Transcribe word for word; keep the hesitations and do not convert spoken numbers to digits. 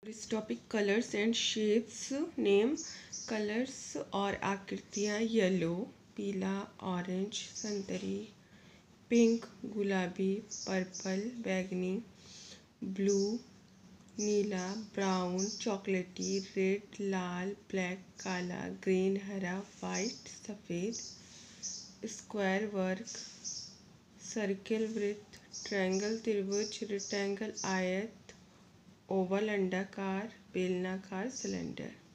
इस topic colours and shapes name colours और आकृतियाँ येलो पीला ऑरेंज संतरी पिंक गुलाबी पर्पल बैगनी ब्लू नीला ब्राउन चॉकलेटी रेड लाल ब्लैक काला ग्रीन हरा वाइट सफ़ेद स्क्वायर वर्ग सर्किल वृत्त ट्रायंगल त्रिभुज रेक्टेंगल आयत ओवल अंडाकार बेलनाकार सिलेंडर।